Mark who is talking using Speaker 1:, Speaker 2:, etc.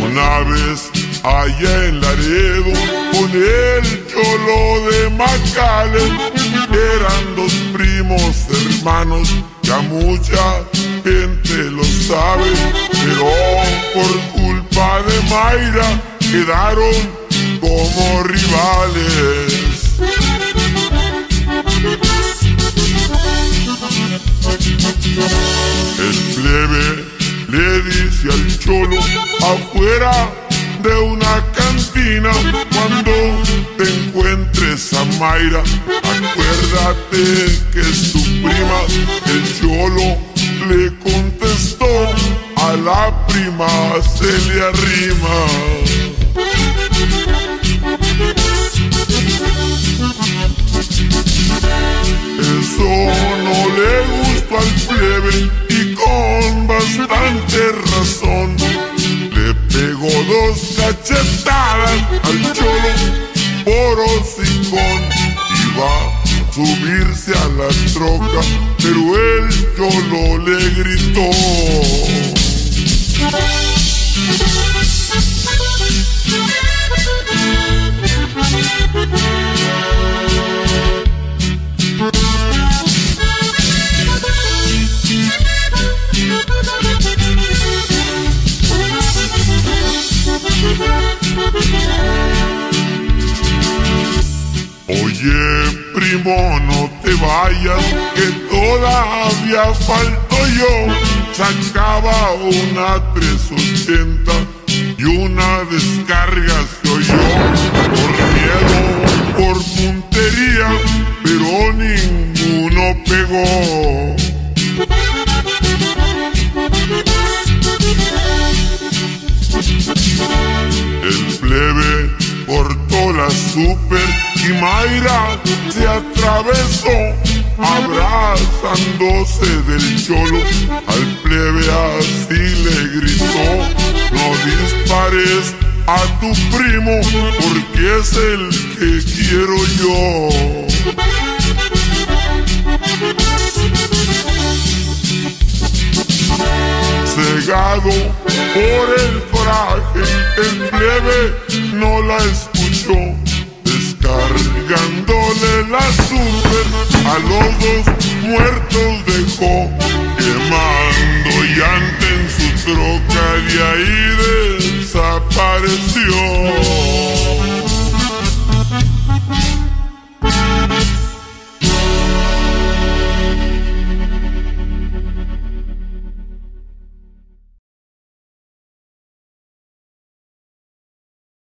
Speaker 1: Una vez allá en Laredo, con el Cholo de McAllen, eran dos primos hermanos, ya mucha gente lo sabe, pero por culpa de Mayra quedaron como rivales. El plebe le dice al Cholo afuera de una cantina: cuando te encuentres a Mayra, acuérdate que es tu prima. El Cholo le contestó: a la prima se le arrima. Eso no le gustó al plebe y con bastante razón le pegó dos cachetadas al Cholo por hocicón. Iba a subirse a la troca, pero el Cholo le gritó: oye, primo, no te vayas, que todavía falto yo. Sacaba una 380 y una descarga se oyó. Por miedo, por puntería, pero ninguno pegó. El plebe cortó la super y Mayra se atravesó, abrazándose del Cholo. Al plebe así le gritó: no dispares a tu primo, porque es el que quiero yo. Cegado por el coraje, el plebe no la escuchó, descargándole la super a los dos muertos